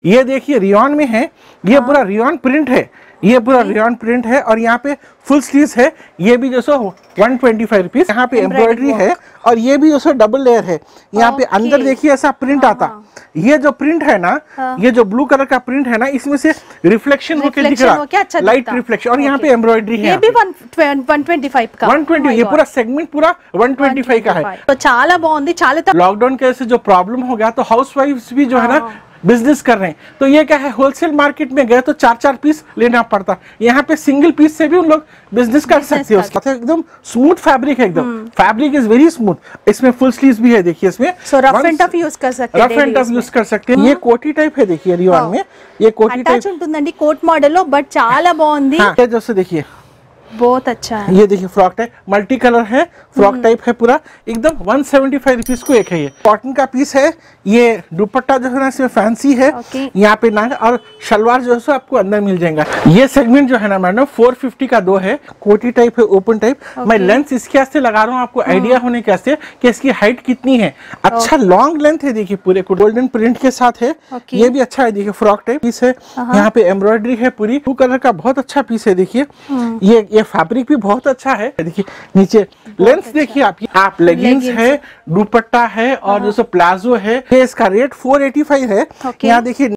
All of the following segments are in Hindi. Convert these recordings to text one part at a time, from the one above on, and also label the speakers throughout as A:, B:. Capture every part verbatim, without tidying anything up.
A: ये देखिए रियॉन में है, ये पूरा रियॉन प्रिंट है, ये पूरा रियॉन प्रिंट है और यहाँ पे फुल स्लीव्स है। ये भी जो सो वन ट्वेंटी फाइव रुपीज। यहाँ पे एम्ब्रॉयडरी है और ये भी जो सो डबल लेयर है। यहाँ पे अंदर देखिए ऐसा प्रिंट
B: हाँ,
A: आता।
B: हाँ।
A: ये जो प्रिंट है ना,
B: हाँ।
A: ये जो ब्लू कलर का प्रिंट है ना, इसमें से रिफ्लेक्शन होके दिख रहा है,
B: अच्छा
A: लाइट रिफ्लेक्शन। और यहाँ पे एम्ब्रॉयडरी है,
B: ये भी वन ट्वेंटी फाइव का
A: वन ट्वेंटी। ये पूरा सेगमेंट पूरा वन ट्वेंटी फाइव का है।
B: तो చాలా బాగుంది। చాలా
A: लॉकडाउन के से जो प्रॉब्लम हो गया तो हाउस वाइफ्स भी जो है ना बिजनेस कर रहे हैं, तो ये क्या है, होलसेल मार्केट में गए तो चार चार पीस लेना पड़ता, यहाँ पे सिंगल पीस से भी उन लोग बिजनेस कर सकते हैं। उसका एकदम स्मूथ फैब्रिक है, एकदम फैब्रिक इज वेरी स्मूथ। इसमें फुल स्लीव्स भी है, देखिए इसमें
B: रफ एंड टफ यूज कर सकते हैं,
A: रफ एंड टफ यूज कर सकते हैं। ये कोटी टाइप है, देखिए रियॉन में ये कोटी टाइप
B: ఉంటుందండి, కోట్ మోడల్ లో బట్ చాలా బాగుంది।
A: हां जैसे देखिए
B: बहुत अच्छा है।
A: ये देखिए फ्रॉक टाइप मल्टी कलर है, फ्रॉक टाइप है पूरा एकदम वन सेवेंटी फाइव रुपीज को एक है। ये कॉटन का पीस है। ये दुपट्टा जो है ना इसमें फैंसी है, यहाँ पे ना और शलवार जो है आपको अंदर मिल जाएगा। ये सेगमेंट जो है ना मैडम फोर फिफ्टी का दो है, कोटी टाइप है, ओपन टाइप। मैं लेंथ इसके वास्ते लगा रहा हूँ आपको आइडिया होने के वास्ते कि इसकी हाइट कितनी है। अच्छा लॉन्ग लेंथ है, देखिए पूरे गोल्डन प्रिंट के साथ है। ये भी अच्छा है, देखिए फ्रॉक टाइप पीस है, यहाँ पे एम्ब्रॉयडरी है पूरी, ब्लू कलर का बहुत अच्छा पीस है। देखिए ये ये फैब्रिक भी बहुत अच्छा है। देखिए नीचे लेंथ देखिए आप, आप लेगिंग्स है, दुपट्टा है और जो सो प्लाजो है। इसका रेट फोर एटी फाइव है। यहाँ देखिए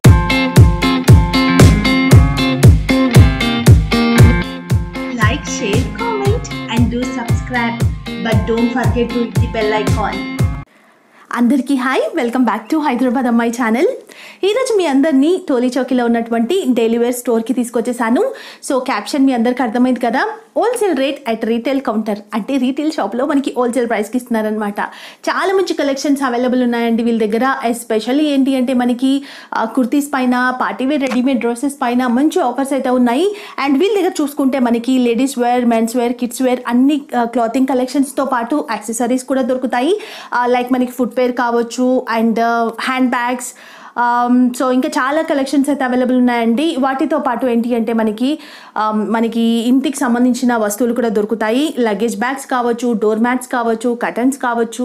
C: like, share, comment and do subscribe, but don't forget to hit the bell icon.
B: అందరికీ hi, welcome back to Hyderabad అమ్మాయి ఛానల్। ఈరోజు మీ అందరినీ టోలీ చౌకీలో ఉన్నటువంటి డైలీ వేర్ స్టోర్కి తీసుకొచ్చేసాను। సో క్యాప్షన్ మీ అందరికి అర్థమైంది కదా, wholesale rate at retail counter, అంటే రీటైల్ షాప్లో మనకి హోల్సేల్ ప్రైస్కి ఇస్తున్నారనమాట। చాలా మంచి కలెక్షన్స్ అవైలబుల్ ఉన్నాయండి వీళ్ళ దగ్గర। ఎస్పెషల్లీ ఏంటి అంటే మనకి కుర్తీస్ పైన, పార్టీవేర్ రెడీమేడ్ డ్రెస్సెస్ పైన మంచి ఆఫర్స్ అయితే ఉన్నాయి। అండ్ వీళ్ళ దగ్గర చూసుకుంటే మనకి ladies wear, men's wear, kids wear అన్ని క్లాతింగ్ కలెక్షన్స్తో పాటు యాక్సెసరీస్ కూడా దొరుకుతాయి। లైక్ మనకి ఫుట్ వేర్ కావచ్చు అండ్ హ్యాండ్ బ్యాగ్స్, సో ఇంకా చాలా కలెక్షన్స్ అయితే అవైలబుల్ ఉన్నాయండి। వాటితో పాటు ఏంటి అంటే మనకి మనకి ఇంటికి సంబంధించిన వస్తువులు కూడా దొరుకుతాయి। లగేజ్ బ్యాగ్స్ కావచ్చు, డోర్ మ్యాట్స్ కావచ్చు, కర్టన్స్ కావచ్చు,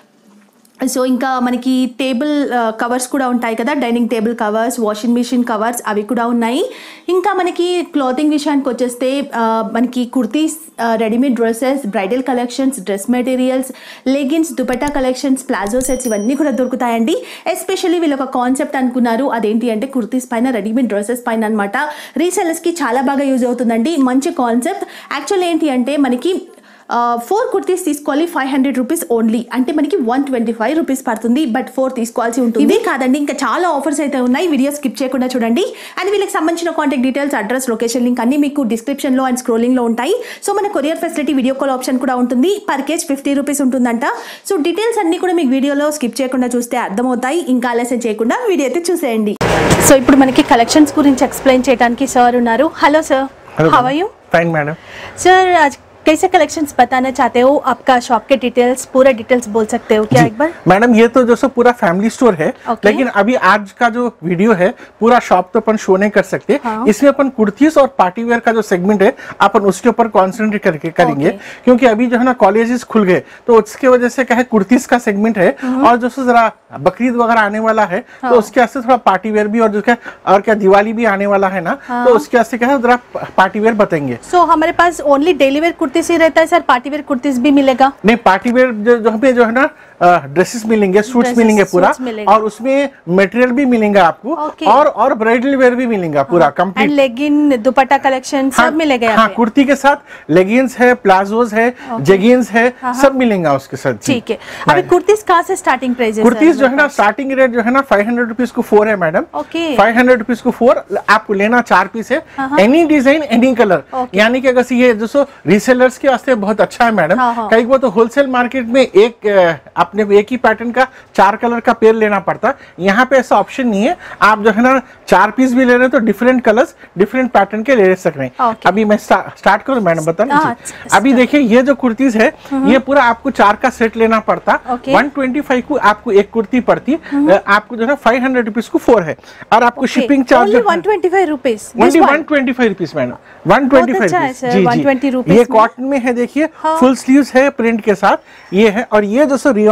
B: సో ఇంకా మనకి టేబుల్ కవర్స్ కూడా ఉంటాయి కదా, dining table covers, washing machine covers అవి కూడా ఉన్నాయి। ఇంకా మనకి క్లాతింగ్ విషయానికి వచ్చేస్తే మనకి kurtis, readymade dresses, bridal collections, dress materials, leggings, dupatta collections, palazzo sets ఇవన్నీ కూడా దొరుకుతాయండి। ఎస్పెషల్లీ వీళ్ళు ఒక కాన్సెప్ట్ అనుకున్నారు, అదేంటి అంటే కుర్తీస్ పైన, రెడీమేడ్ డ్రెస్సెస్ పైన అనమాట। రీసెల్లర్స్కి చాలా బాగా యూజ్ అవుతుందండి, మంచి కాన్సెప్ట్। యాక్చువల్ ఏంటి అంటే మనకి ఫోర్ కుర్తీస్ తీసుకోవాలి, ఫైవ్ హండ్రెడ్ రూపీస్ ఓన్లీ, అంటే మనకి వన్ ట్వంటీ ఫైవ్ రూపీస్ పడుతుంది, బట్ ఫోర్ తీసుకోవాల్సి ఉంటుంది। ఇదే కాదండి, ఇంకా చాలా ఆఫర్స్ అయితే ఉన్నాయి, వీడియో స్కిప్ చేయకుండా చూడండి। అండ్ వీళ్ళకి సంబంధించిన contact details, address, location link అన్ని మీకు డిస్క్రిప్షన్లో అండ్ స్క్రోలింగ్లో ఉంటాయి। సో మన courier facility, video call option కూడా ఉంటుంది, పర్ కేజ్ ఫిఫ్టీ రూపీస్ ఉంటుందంట। సో డీటెయిల్స్ అన్ని కూడా మీకు వీడియోలో స్కిప్ చేయకుండా చూస్తే అర్థమవుతాయి। ఇంకా ఆలస్యం చేయకుండా వీడియో అయితే చూసేయండి। సో ఇప్పుడు మనకి కలెక్షన్స్ గురించి ఎక్స్ప్లెయిన్ చేయడానికి సార్ ఉన్నారు। Hello sir, how are you?
A: Fine madam.
B: Sir आज कैसे कलेक्शंस बताना चाहते हो, आपका शॉप के डिटेल्स, पूरा डिटेल्स बोल सकते हो क्या एक बार?
A: मैडम ये तो जो सो पूरा फैमिली स्टोर है,
B: okay.
A: लेकिन अभी आज का जो वीडियो है पूरा शॉप तो अपन शो नहीं कर सकते। हाँ। इसमें अपन कुर्तीस और पार्टी वेयर का जो सेगमेंट है अपन उसके ऊपर कॉन्सेंट्रेट करके करेंगे, okay. क्योंकि अभी जो है ना कॉलेजेस खुल गए तो उसके वजह से क्या है कुर्तीस का सेगमेंट है, और जो सो जरा बकरीद वगैरह आने वाला है, हाँ। तो उसके वास्ते थोड़ा पार्टी वेयर भी, और जो क्या और क्या दिवाली भी आने वाला है ना, हाँ। तो उसके वास्ते क्या है जरा पार्टी वेयर बताएंगे।
B: सो so, हमारे पास ओनली डेली वेयर कुर्तीस ही रहता है सर, पार्टी वेयर कुर्तीस भी मिलेगा?
A: नहीं, पार्टी वेयर जो जो पे जो है ना ड्रेसेस मिलेंगे, सूट्स मिलेंगे पूरा, और उसमें मटेरियल भी मिलेगा आपको, okay. और और ब्राइडल वेयर भी मिलेगा पूरा complete.
B: And legging, dupatta collection
A: हाँ,
B: सब मिलेगा?
A: हाँ, कुर्ती के साथ लेगिंग्स है, प्लाजोज है, okay. जेगिंग्स है, हाँ, सब मिलेगा उसके साथ।
B: ठीक है। अभी कुर्तीस कहाँ से स्टार्टिंग प्राइस है?
A: कुर्तीस जो है ना स्टार्टिंग रेट जो है ना फाइव हंड्रेड रुपीज को फोर है madam.
B: Okay,
A: five hundred rupees को फोर, आपको लेना चार पीस है, एनी डिजाइन एनी कलर, यानी कि अगर ये जो रीसेलर्स के वास्ते बहुत अच्छा है मैडम। कई बार तो होलसेल मार्केट में एक अपने एक ही पैटर्न का चार कलर का पेयर लेना पड़ता, यहाँ पे ऐसा ऑप्शन नहीं है। आप जो है ना चार पीस भी ले रहे हैं तो डिफरेंट कलर्स, डिफरेंट पैटर्न के ले सक रहे हैं। okay. अभी मैं स्टा, स्टार्ट करूं मैडम, बताना। अभी देखिए ये जो कुर्तीज है ये पूरा आपको चार का सेट लेना पड़ता,
B: okay.
A: वन ट्वेंटी फाइव को आपको एक कुर्ती पड़ती, आपको जो है फाइव हंड्रेड रुपीज को फोर है, और आपको
B: okay.
A: Shipping charge
B: one twenty five rupees
A: one twenty five rupees madam, one twenty five rupees. ये कॉटन में है, देखिए फुल स्लीव्स है प्रिंट के साथ, ये है। और ये जो सो रियॉन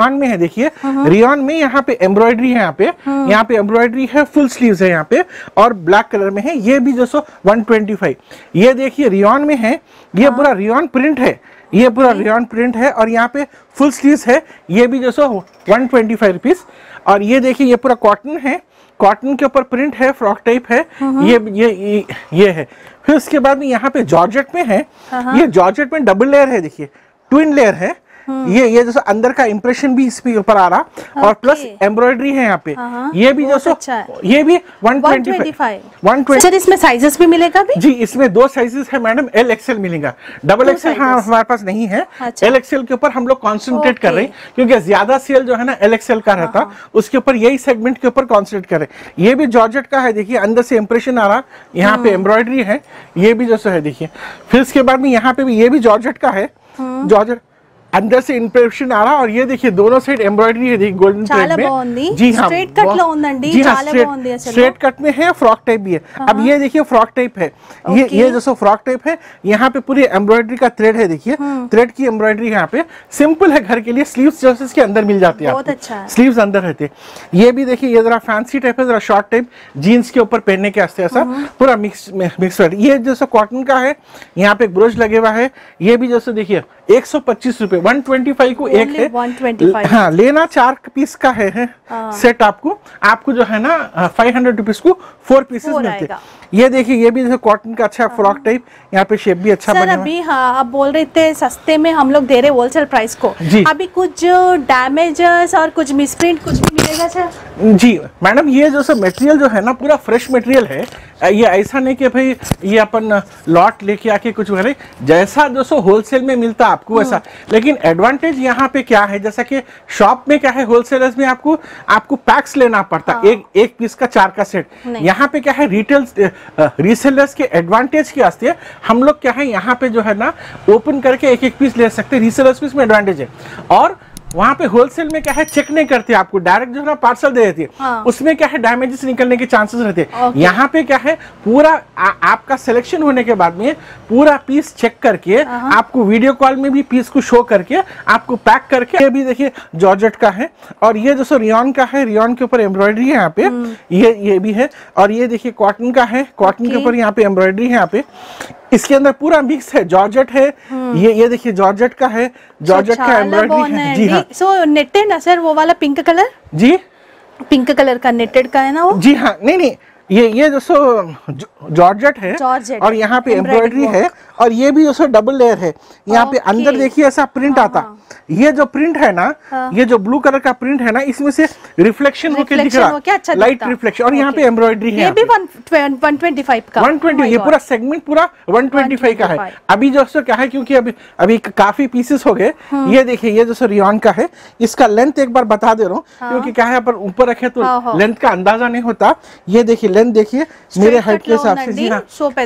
A: रियॉन में है, देखिए रियॉन में यहाँ पे एम्ब्रॉयडरी है, यहाँ पे यहाँ पे एम्ब्रॉयडरी है, फुल स्लीव्स है यहाँ पे, और ब्लैक कलर में है। ये भी जो सो वन ट्वेंटी फाइव, ये देखिए रियॉन में है, ये पूरा रियॉन प्रिंट है, ये पूरा रियॉन प्रिंट है, और यहाँ पे फुल स्लीव्स है, ये भी जो सो वन ट्वेंटी फाइव रुपीज। और ये देखिए ये पूरा कॉटन है, कॉटन के ऊपर प्रिंट है, फ्रॉक टाइप है, ये ये ये, ये है। फिर उसके बाद में यहाँ पे जॉर्जेट में है, ये जॉर्जेट में डबल लेयर है, देखिए ट्विन लेयर है, ये ये जैसा अंदर का इंप्रेशन भी इसके ऊपर आ रहा, और प्लस एम्ब्रॉयडरी है यहाँ पे, ये भी जैसा अच्छा ये भी one twenty five one twenty.
B: Sir इसमें साइजेस भी मिलेगा भी?
A: जी, इसमें दो साइजेस है मैडम, एल एक्सएल मिलेगा, डबल एक्सएल हाँ हमारे पास नहीं है। अच्छा। एल एक्सएल के ऊपर हम लोग कॉन्सेंट्रेट कर रहे हैं, क्योंकि ज्यादा सेल जो है ना एल एक्सएल का रहता, उसके ऊपर यही सेगमेंट के ऊपर कॉन्सेंट्रेट कर रहे हैं। ये भी जॉर्जेट का है, देखिए अंदर से इंप्रेशन आ रहा, यहाँ पे एम्ब्रॉयडरी है, ये भी जैसा है देखिए। फिर उसके बाद में यहाँ पे भी ये भी जॉर्जेट का है, जॉर्जेट अंदर से इंप्रेशन आ रहा, और ये देखिए दोनों साइड एम्ब्रॉयडरी है, देखिए गोल्डन थ्रेड में। जी हाँ,
B: स्ट्रेट कट లో ఉందండి, చాలా బాగుంది అసలు।
A: स्ट्रेट कट में है, फ्रॉक टाइप भी है। अब ये देखिए फ्रॉक टाइप है, ये ये जैसे फ्रॉक टाइप है, यहाँ पे पूरी एम्ब्रॉयडरी का थ्रेड है, देखिए थ्रेड की एम्ब्रॉयडरी यहाँ पे, सिंपल है घर के लिए, स्लीव्स जैसे इसके अंदर मिल जाती है,
B: बहुत अच्छा,
A: स्लीव्स अंदर रहते। ये भी देखिए ये जरा फैंसी टाइप है, जरा शॉर्ट टाइप, जीन्स के ऊपर पहनने के वास्ते ऐसा पूरा मिक्स मिक्स। ये जैसे कॉटन का है, यहाँ पे ब्रोच लगे हुआ है, ये भी जैसे देखिए एक सौ पच्चीस रुपए, वन ट्वेंटी फाइव को एक है,
B: वन ट्वेंटी फाइव।
A: हाँ, लेना चार पीस का है, है सेट, आपको आपको जो है ना फाइव हंड्रेड रुपीज को फोर पीसेस मिलते हैं। ये देखिए ये भी कॉटन का अच्छा फ्रॉक टाइप, यहाँ पे शेप भी अच्छा बना है।
B: अभी हाँ आप बोल रहे थे सस्ते में हम लोग दे रहे होलसेल प्राइस को, अभी कुछ डैमेजेस और कुछ मिसप्रिंट कुछ भी मिलेगा सर?
A: जी मैडम, ये जो सब मटेरियल जो है ना पूरा फ्रेश मटेरियल है, ये ऐसा नहीं कि भाई ये अपन लॉट लेके आके कुछ करे, जैसा जो सो होलसेल में मिलता आपको वैसा। लेकिन एडवांटेज यहाँ पे क्या है, जैसा कि शॉप में क्या है, होलसेलर्स में आपको आपको पैक्स लेना पड़ता, हाँ। एक एक पीस का चार का सेट। यहाँ पे क्या है, रिटेल रीसेलर्स के एडवांटेज के वास्ते हम लोग क्या है, यहाँ पे जो है ना ओपन करके एक एक पीस ले सकते हैं, रीसेलर्स को इसमें एडवांटेज है। और वहाँ पे होलसेल में क्या है, चेक नहीं करते, आपको डायरेक्ट जो है ना पार्सल दे देती है, हाँ। उसमें क्या है डैमेजेस निकलने के चांसेस रहते हैं। यहाँ पे क्या है, पूरा आ, आपका सिलेक्शन होने के बाद में पूरा पीस चेक करके आपको वीडियो कॉल में भी पीस को शो करके आपको पैक करके। ये भी देखिए जॉर्जेट का है, और ये जो सो रियॉन का है, रियॉन के ऊपर एम्ब्रॉयडरी है यहाँ पे, ये ये भी है। और ये देखिए कॉटन का है, कॉटन के ऊपर यहाँ पे एम्ब्रॉयडरी है, यहाँ पे इसके अंदर पूरा मिक्स है, जॉर्जेट है, ये ये देखिए जॉर्जेट का है, जॉर्जेट का एम्ब्रॉयडरी है। जी हाँ,
B: सो नेटेड ना सर, वो वाला पिंक कलर?
A: जी
B: पिंक कलर का नेटेड का है ना वो?
A: जी हाँ, नहीं नहीं, ये ये जो सो जॉर्जेट है,
B: जॉर्जेट
A: और यहाँ पे एम्ब्रॉयडरी है, और ये भी जो सो डबल लेयर है, यहाँ पे अंदर देखिए ऐसा प्रिंट आता। ये जो प्रिंट है ना, ये जो ब्लू कलर का प्रिंट है ना, इसमें से रिफ्लेक्शन होके दिख रहा, अच्छा लाइट रिफ्लेक्शन। और यहाँ पे एम्ब्रॉयडरी है,
B: ये भी वन ट्वेंटी फाइव का,
A: वन ट्वेंटी, ये पूरा सेगमेंट पूरा वन ट्वेंटी फाइव का है। अभी जो सो क्या है, क्योंकि अभी अभी काफी पीसेस हो गए। ये देखिए ये जो सो रियॉन का है, इसका लेंथ एक बार बता दे रहा हूँ, क्योंकि क्या है पर ऊपर रखे तो लेंथ का अंदाजा नहीं होता। ये देखिए लेंथ देखिए मेरे हाइट के हिसाब से, जी हाँ,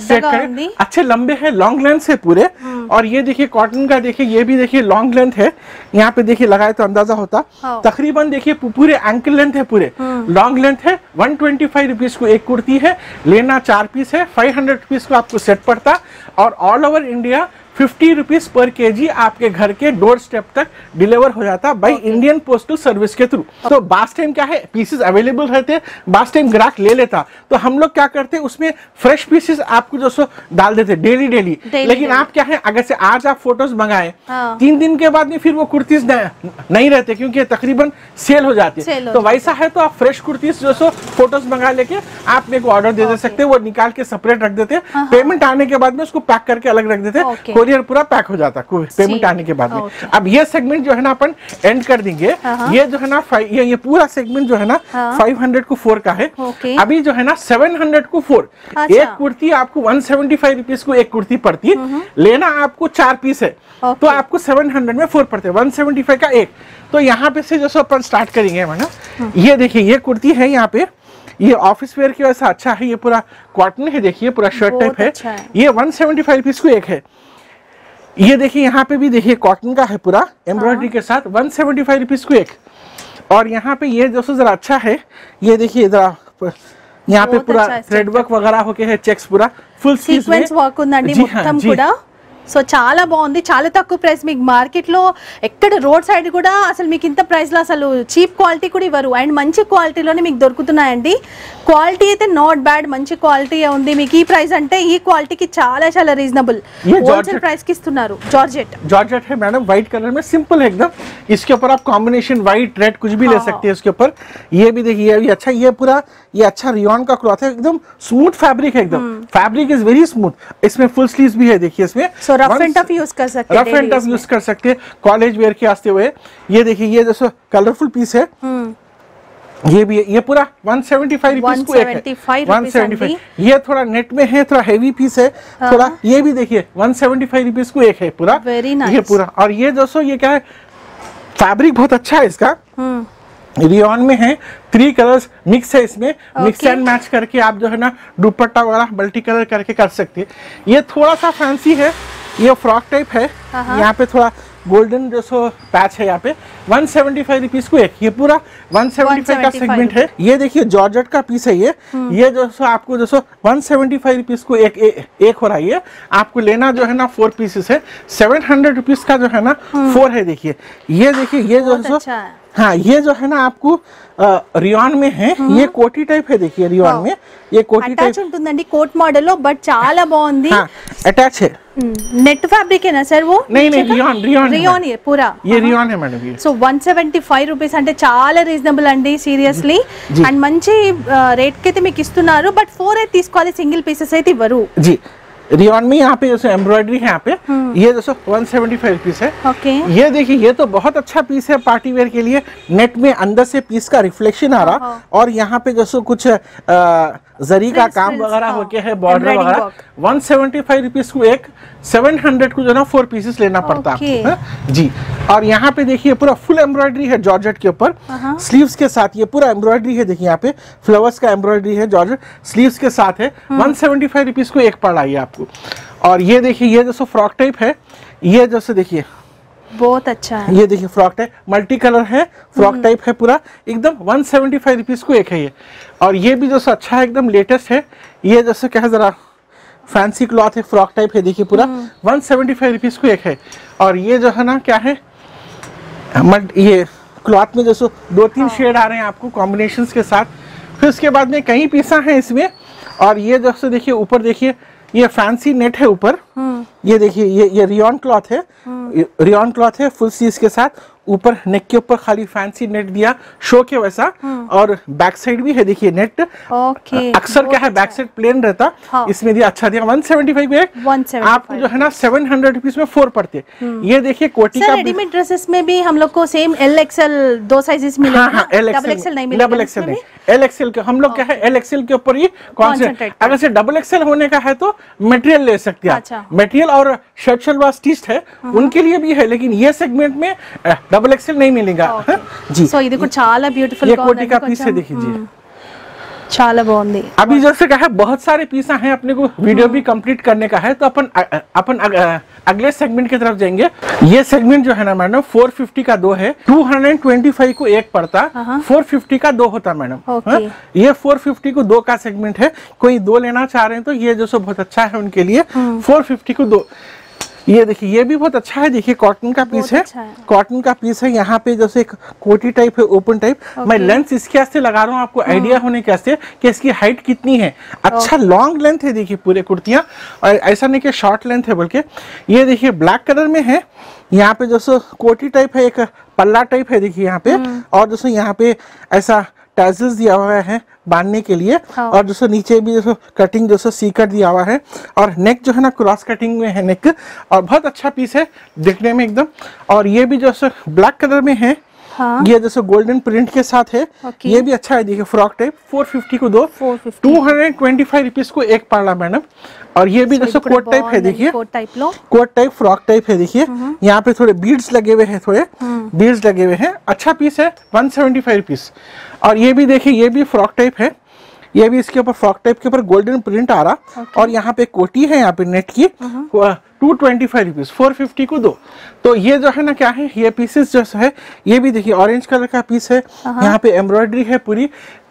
A: अच्छे लंबे है, लॉन्ग लेंथ है पूरे। और ये देखिए कॉटन का, देखिए ये भी देखिए लॉन्ग लेंथ है, यहाँ पे देखिए लगाए तो अंदाजा होता, तकरीबन देखिए पूरे एंकल लेंथ है, पूरे लॉन्ग लेंथ है। वन ट्वेंटी फाइव रुपीज को एक कुर्ती है, लेना चार पीस है, फाइव हंड्रेड रुपीज को आपको सेट पड़ता। और all over India fifty rupees per kg आपके घर के डोर स्टेप तक डिलीवर हो जाता बाई इंडियन पोस्टल सर्विस के थ्रू। तो बास टाइम क्या है, पीसेस अवेलेबल रहते, बास टाइम ग्राहक ले लेता, तो हम लोग क्या करते हैं उसमें फ्रेश पीसेस आपको जो सो डाल देते डेली डेली। लेकिन आप क्या है, अगर से आज आप फोटोज मंगाए, हाँ। तीन दिन के बाद में फिर वो कुर्तीज नहीं रहते, क्योंकि तकरीबन सेल हो जाती है। तो वैसा है तो आप फ्रेश कुर्तीज जो सो फोटोज मंगा लेके आप मेरे को ऑर्डर दे दे सकते हैं, वो निकाल के सेपरेट रख देते हैं, पेमेंट आने के बाद में उसको पैक करके अलग रख देते हैं, कोरियर पूरा पैक हो जाता पेमेंट आने के बाद में। अब ये सेगमेंट जो है ना अपन एंड कर देंगे। ये जो है ना ये ये पूरा सेगमेंट जो है ना फाइव हंड्रेड को फोर का है। अभी जो है ना सेवन हंड्रेड को फोर, एक कुर्ती आपको वन सेवेंटी फाइव रुपीज को एक कुर्ती पड़ती है, लेना आपको चार पीस है तो आपको सेवन हंड्रेड में फोर पड़ते हैं, वन सेवेंटी फाइव का एक। तो यहाँ पे से जो अपन स्टार्ट करेंगे मैडम, ये देखिए ये कुर्ती है, यहाँ पे ये ऑफिस वेयर की वजह से अच्छा है, ये पूरा कॉटन है, देखिए पूरा शर्ट टाइप है, अच्छा है। ये वन सेवेंटी फाइव रुपीज को एक है। ये देखिए यहाँ पे भी देखिए कॉटन का है पूरा एम्ब्रॉयडरी के साथ, वन सेवेंटी फाइव रुपीज को एक। और यहाँ पे ये दोस्तों जरा अच्छा है, ये देखिए जरा यहाँ पे पूरा थ्रेड वर्क वगैरह होके है, चेक्स पूरा फुल
B: सीक्वेंस वर्क ఉందండి మొత్తం కూడా। సో చాలా బాగుంది, చాలా తక్కువ ప్రైస్. మీకు మార్కెట్లో ఎక్కడ రోడ్ సైడ్ కూడా అసలు మీకు ఇంత ప్రైస్లో అసలు చీప్ క్వాలిటీ కూడా ఇవ్వరు, అండ్ మంచి క్వాలిటీలోనే మీకు దొరుకుతున్నాయండి. క్వాలిటీ అయితే నాట్ బ్యాడ్, మంచి క్వాలిటీ ఉంది. మీకు ఈ ప్రైస్ అంటే ఈ క్వాలిటీకి చాలా చాలా రీజనబుల్ होलसेल प्राइस की इस्तुन्नारू. जॉर्जेट
A: जॉर्जेट है मैडम, व्हाइट कलर में सिंपल है एकदम. इसके ऊपर आप कॉम्बिनेशन व्हाइट रेड कुछ भी ले सकते हैं इसके ऊपर. ये भी देखिए, ये भी अच्छा, ये पूरा ये अच्छा रियॉन का क्लॉथ है, एकदम स्मूथ फैब्रिक है एकदम. Fabric is very smooth. इसमें फुल स्लीव्स भी है, देखिए इसमें.
B: So rough and tough use कर सकते हैं,
A: रफ एंड टफ यूज कर सकते हैं कॉलेज वेयर के आते हुए. ये देखिए, ये जैसे कलरफुल पीस है, ये भी है. ये पूरा वन सेवेंटी फाइव रुपीज को एक है. One seventy five. ये थोड़ा नेट में है, थोड़ा हेवी पीस है थोड़ा. ये भी देखिए वन सेवेंटी फाइव रुपीज को एक है पूरा.
B: Very nice.
A: ये पूरा. और ये दोस्तों ये क्या है, फैब्रिक बहुत अच्छा है इसका. रियॉन में है, थ्री कलर्स मिक्स है इसमें. मिक्स एंड मैच करके आप जो है ना दुपट्टा वगैरह मल्टी कलर करके कर सकते हैं. ये थोड़ा सा फैंसी है, ये फ्रॉक टाइप है. यहाँ पे थोड़ा गोल्डन जो सो पैच है यहाँ पे. वन सेवेंटी फाइव रुपीज को एक. ये पूरा वन सेवेंटी फाइव का सेगमेंट है. ये देखिए जॉर्जेट का पीस है ये. ये जो सो आपको जो सो वन सेवेंटी फाइव रुपीज को एक ए, एक हो रहा है. ये आपको लेना जो है ना फोर पीसेस है. सेवन हंड्रेड रुपीज का जो है ना फोर है. देखिए ये देखिए, ये जो सो हाँ, ये जो है ना आपको रियॉन में है. ये कोटी टाइप है, देखिए रियॉन में ये कोटी टाइप
B: ఉంటుందండి, కోట్ మోడల్ లో. బట్ చాలా బాగుంది.
A: हाँ, अटैच है.
B: नेट फैब्रिक है ना सर वो?
A: नहीं नहीं, रियॉन रियॉन
B: रियॉन है पूरा.
A: ये रियॉन है मैडम. ये
B: so one seventy five rupees అంటే చాలా రీజనబుల్ అండి, సీరియస్లీ. అండ్ మంచి రేట్ కి అయితే మీకు ఇస్తున్నారు. బట్ ఫోర్ అయితే తీసుకోవాలి, సింగిల్ పీసెస్ అయితే ఇవ్వరు.
A: जी रियॉन में यहाँ पे जैसे एम्ब्रॉयडरी है यहाँ पे. ये जैसे वन सेवेंटी फाइव पीस है.
B: ओके.
A: ये देखिए, ये तो बहुत अच्छा पीस है पार्टी वेयर के लिए. नेट में अंदर से पीस का रिफ्लेक्शन आ रहा, और यहाँ पे जैसे कुछ आ, जरी का काम वगैरह होके है, बॉर्डर वगैरह. वन सेवेंटी फाइव रुपीज को एक, सेवन हंड्रेड को जो ना फोर पीसेस लेना पड़ता है जी. और यहाँ पे देखिए पूरा फुल एम्ब्रॉयडरी है जॉर्जेट के ऊपर, स्लीव्स के साथ. ये पूरा एम्ब्रॉयडरी है, देखिए यहाँ पे फ्लावर्स का एम्ब्रॉयडरी है, जॉर्जेट स्लीव्स के साथ है. वन सेवेंटी फाइव रुपीज को एक पड़ रहा है आपको. और ये देखिए, ये जैसे फ्रॉक टाइप है. ये जैसे देखिए
B: बहुत अच्छा है.
A: ये देखिए फ्रॉक टाइप मल्टी कलर है, फ्रॉक टाइप है पूरा एकदम. वन सेवेंटी फाइव रुपीज को एक है ये. और ये भी जैसे अच्छा है, एकदम लेटेस्ट है. ये जैसे क्या है, जरा फैंसी क्लॉथ है, फ्रॉक टाइप है, देखिए पूरा वन सेवेंटी फाइव रुपीज को एक है. और ये जो है ना क्या है, ये क्लॉथ में जैसे दो तीन शेड आ रहे हैं आपको कॉम्बिनेशंस के साथ. फिर उसके बाद में कई पीसा है इसमें. और ये जैसे देखिए ऊपर देखिए, ये फैंसी नेट है ऊपर. ये देखिए, ये ये रियॉन क्लॉथ है, रियॉन क्लॉथ है फुल स्लीव्स के साथ. ऊपर नेक के ऊपर खाली फैंसी नेट दिया शो के वैसा. और बैक साइड भी है, देखिए नेट.
B: ओके.
A: अक्सर क्या है, बैक साइड प्लेन रहता, इसमें दिया अच्छा दिया. वन सेवेंटी फाइव एक आपको जो है ना सेवन हंड्रेड रुपीज में फोर पड़ते. ये देखिए कोटी का.
B: रेडीमेड ड्रेसेस में भी हम लोग को सेम एल एक्सएल दो साइजेस मिले.
A: हाँ हाँ, एल एक्सएल नहीं मिले. डबल एक्सएल नहीं, एल एक्सएल के हम लोग क्या है, एल एक्सएल के ऊपर ही कॉन्सेंट्रेट. अगर से डबल एक्सएल होने का है तो मटेरियल ले सकते हैं. मटेरियल और शर्ट शलवार स्टिच्ड है, उनके लिए भी है. लेकिन ये सेगमेंट में डबल एक्सएल नहीं मिलेगा. जी.
B: సో ఇది కూడా చాలా బ్యూటిఫుల్
A: గా ఉంది. ये कोटी का पीस है, देखिए जी.
B: చాలా బాగుంది.
A: अभी जैसे क्या है, बहुत सारे पीसा हैं, अपने को वीडियो भी कंप्लीट करने का है, तो अपन अपन अगले सेगमेंट की तरफ जाएंगे. ये सेगमेंट जो है ना मैडम फोर फिफ्टी का दो है. टू हंड्रेड ट्वेंटी फाइव को एक पड़ता, फोर फिफ्टी का दो होता मैडम. ये फोर फिफ्टी को दो का सेगमेंट है. कोई दो लेना चाह रहे हैं तो ये जो सो बहुत अच्छा है उनके लिए. फोर फिफ्टी को दो. ये देखिए, ये भी बहुत अच्छा है. देखिए कॉटन का पीस है, कॉटन का पीस है. यहाँ पे जैसे एक कोटी टाइप है, ओपन टाइप. मैं लेंथ इसके वास्ते लगा रहा हूँ, आपको आइडिया होने के वास्ते कि इसकी हाइट कितनी है. अच्छा लॉन्ग लेंथ है, देखिए पूरे कुर्तियाँ. और ऐसा नहीं कि शॉर्ट लेंथ है, बल्कि ये देखिए ब्लैक कलर में है. यहाँ पे जैसे कोटी टाइप है, एक पल्ला टाइप है, देखिए यहाँ पे. और जैसे यहाँ पे ऐसा टैजल्स दिया हुआ है बांधने के लिए. और जैसे नीचे भी जैसे कटिंग जैसे सीकट दिया हुआ है. और नेक जो है ना क्रॉस कटिंग में है नेक. और बहुत अच्छा पीस है देखने में एकदम. और ये भी जैसे ब्लैक कलर में है. हाँ? ये जैसे गोल्डन प्रिंट के साथ है. ये भी अच्छा है, देखिए फ्रॉक टाइप. फोर फिफ्टी को दो, two hundred twenty five rupees को एक पड़ा मैडम. और ये भी जैसे कोट टाइप है, देखिए कोट टाइप लो, कोट टाइप फ्रॉक टाइप है. देखिए यहाँ पे थोड़े बीड्स लगे हुए हैं, थोड़े बीड्स लगे हुए हैं. अच्छा पीस है, वन सेवेंटी फाइव रुपीज. और ये भी देखिए, ये भी फ्रॉक टाइप है. ये भी इसके ऊपर फ्रॉक टाइप के ऊपर गोल्डन प्रिंट आ रहा. okay. और यहाँ पे कोटी है, यहाँ पे नेट की. Two twenty five rupees, four fifty को दो. तो ये जो है ना क्या है, ये पीसेस जो है, ये भी देखिए ऑरेंज कलर का पीस है. यहाँ पे एम्ब्रॉयडरी है पूरी.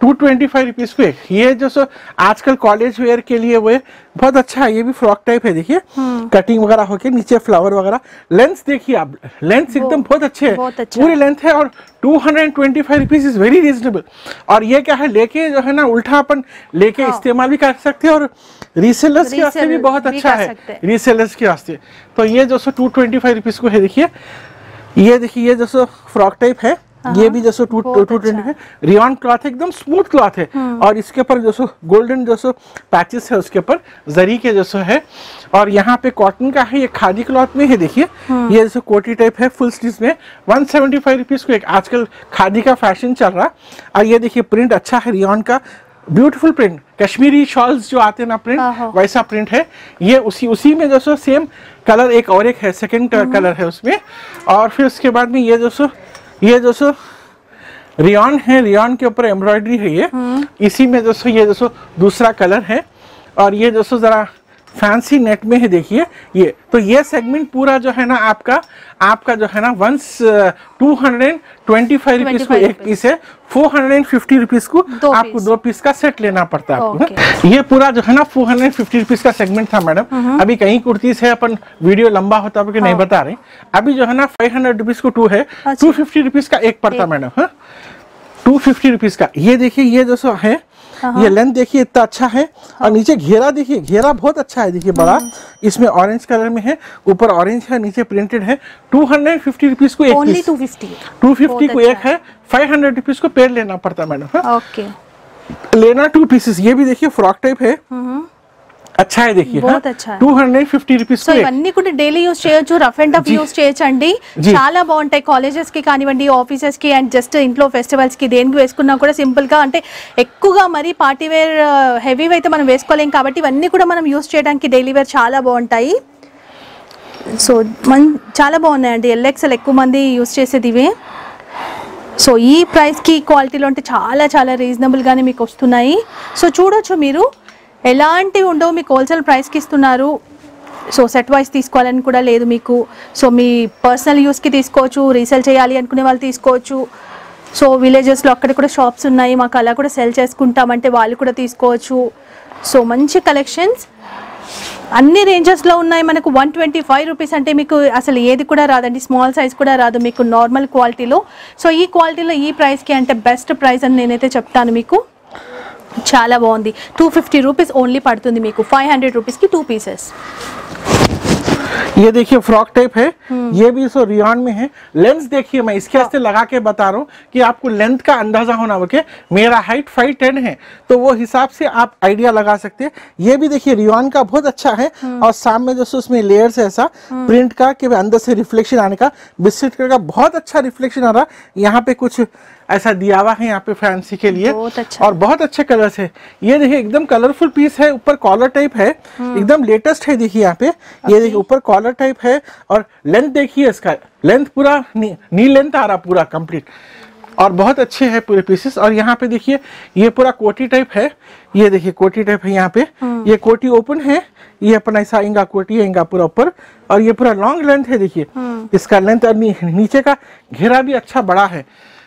A: टू ट्वेंटी फाइव रुपीज को एक। ये जो सो आजकल कॉलेज वेयर के लिए वो बहुत अच्छा है। ये भी फ्रॉक टाइप है, देखिए कटिंग वगैरह होके नीचे फ्लावर वगैरह। लेंथ देखिए आप, लेंथ एकदम बहुत अच्छे है,
B: अच्छा।
A: पूरी लेंथ है और two hundred twenty five rupees is very reasonable. और ये क्या है, लेके जो है ना उल्टा अपन लेके हाँ। इस्तेमाल भी कर सकते हैं और रीसेलर्स के वास्ते भी बहुत अच्छा है, रीसेलर्स के वास्ते। तो ये जो सो टू ट्वेंटी फाइव रुपीज को है। देखिए ये देखिए ये जो सो फ्रॉक टाइप है, ये भी जैसे टू टू ट्वेंटी है। रियॉन क्लॉथ है, एकदम स्मूथ क्लॉथ है और इसके ऊपर जो गोल्डन जो पैचेस है उसके ऊपर जरी के जैसे है। और यहाँ पे कॉटन का है, ये खादी क्लॉथ में है। देखिए ये जैसे कोटी टाइप है फुल स्लीव्स में, वन सेवेंटी फाइव रुपीज को एक। आजकल खादी का फैशन चल रहा। और ये देखिए प्रिंट अच्छा है रियॉन का, ब्यूटीफुल प्रिंट, कश्मीरी शॉल्स जो आते हैं ना प्रिंट, वैसा प्रिंट है। ये उसी उसी में जो सेम कलर एक और एक है, सेकंड कलर है उसमें। और फिर उसके बाद में ये जो ये जो सो रियॉन है, रियॉन के ऊपर एम्ब्रॉयडरी है ये, इसी में जो सो ये जो सो दूसरा कलर है। और ये जो सो जरा फैंसी नेट में है, देखिए ये। तो ये सेगमेंट पूरा जो है ना आपका आपका जो है ना once two hundred twenty five rupees को एक पीस है, फोर हंड्रेड फिफ्टी रुपीज को आपको दो पीस का सेट लेना पड़ता है आपको। ये पूरा जो है ना फोर हंड्रेड फिफ्टी रुपीज का सेगमेंट था मैडम। अभी कहीं कुर्तीज है, अपन वीडियो लंबा होता है नहीं बता रहे। अभी जो है ना फाइव हंड्रेड रुपीज को टू है, टू फिफ्टी रुपीज का एक पड़ता मैडम। हाँ, टू फिफ्टी रुपीज का। ये देखिए ये जो सो है, ये लेंथ देखिए इतना अच्छा है। और नीचे घेरा देखिए, घेरा बहुत अच्छा है, देखिए बड़ा, इसमें ऑरेंज कलर में है, ऊपर ऑरेंज है, नीचे प्रिंटेड है। टू हंड्रेड फिफ्टी रुपीज को एक piece, two fifty two fifty को एक है, फाइव हंड्रेड रुपीज को पेड़ लेना पड़ता है मैडम। ओके, लेना टू पीसेस। ये भी देखिए फ्रॉक टाइप है, अच्छा है, देखिए
B: बहुत अच्छा है,
A: two hundred fifty rupees.
B: So ఇవన్నీ కూడా డైలీ యూస్ చేయొచ్చు, రఫ్ అండ్ టఫ్ యూస్ చేయొచ్చు అండి। చాలా బాగుంటాయి కాలేజెస్ కి కానివ్వండి, ఆఫీసెస్ కి, అండ్ జస్ట్ ఇంట్లో ఫెస్టివల్స్ కి దేనికి వేసుకున్నా కూడా సింపుల్ గా, అంటే ఎక్కువగా మరి పార్టీ వేర్ హెవీ అయితే మనం వేసుకోలేం కాబట్టి ఇవన్నీ కూడా మనం యూస్ చేయడానికి డైలీ వేర్ చాలా బాగుంటాయి। సో మన్ చాలా బాగున్నాయండి, ఎల్ఎక్స్ఎల్ ఎక్కువ మంది యూస్ చేసేది ఇవే। సో ఈ ప్రైస్ కి క్వాలిటీలో అంటే చాలా చాలా రీజనబుల్ గానే మీకు వస్తున్నాయి। సో చూడొచ్చు మీరు, ఎలాంటివి ఉండవు, మీకు హోల్సేల్ ప్రైస్కి ఇస్తున్నారు। సో సెట్ వైస్ తీసుకోవాలని కూడా లేదు మీకు। సో మీ పర్సనల్ యూస్కి తీసుకోవచ్చు, రీసేల్ చేయాలి అనుకునే వాళ్ళు తీసుకోవచ్చు। సో విలేజెస్లో అక్కడ కూడా షాప్స్ ఉన్నాయి, మాకు అలా కూడా సెల్ చేసుకుంటామంటే వాళ్ళు కూడా తీసుకోవచ్చు। సో మంచి కలెక్షన్స్ అన్ని రేంజెస్లో ఉన్నాయి మనకు। వన్ ట్వంటీ ఫైవ్ రూపీస్ అంటే మీకు అసలు ఏది కూడా రాదండి, స్మాల్ సైజ్ కూడా రాదు మీకు నార్మల్ క్వాలిటీలో। సో ఈ క్వాలిటీలో ఈ ప్రైస్కి అంటే బెస్ట్ ప్రైస్ అని నేనైతే చెప్తాను మీకు। చాలా బాగుంది, టూ ఫిఫ్టీ రూపీస్ ఓన్లీ పడుతుంది మీకు, ఫైవ్ హండ్రెడ్ రూపీస్ కి టూ పీसेस।
A: ये देखिए फ्रॉक टाइप है, ये भी सो रियॉन में है। लेंथ देखिए, मैं इसके वास्ते लगा के बता रहा हूँ कि आपको लेंथ का अंदाजा होना हो। मेरा हाइट फाइव टेन है, तो वो हिसाब से आप आइडिया लगा सकते हैं। ये भी देखिए रियॉन का बहुत अच्छा है, और सामने जो उसमें लेयर्स है ऐसा प्रिंट का कि अंदर से रिफ्लेक्शन आने का, बिस्किट कलर का बहुत अच्छा रिफ्लेक्शन आ रहा। यहाँ पे कुछ ऐसा दिया हुआ है यहाँ पे फैंसी के लिए, अच्छा। और बहुत अच्छे कलर्स है। ये देखिए एकदम कलरफुल पीस है, ऊपर कॉलर टाइप है, एकदम लेटेस्ट है। देखिए यहाँ पे ये देखिए ऊपर कॉलर टाइप है, और लेंथ देखिए इसका, लेंथ पूरा नी, नी लेंथ आ रहा पूरा कंप्लीट, और बहुत अच्छे है पूरे पीसेस। और यहाँ पे देखिए ये पूरा कोटी टाइप है, ये देखिए कोटी टाइप है। यहाँ पे ये कोटी ओपन है, ये अपना ऐसा इंगा कोटी है, इंगा पूरा ऊपर, और ये पूरा लॉन्ग लेंथ है। देखिए इसका लेंथ, और नी, नीचे का घेरा भी अच्छा बड़ा है।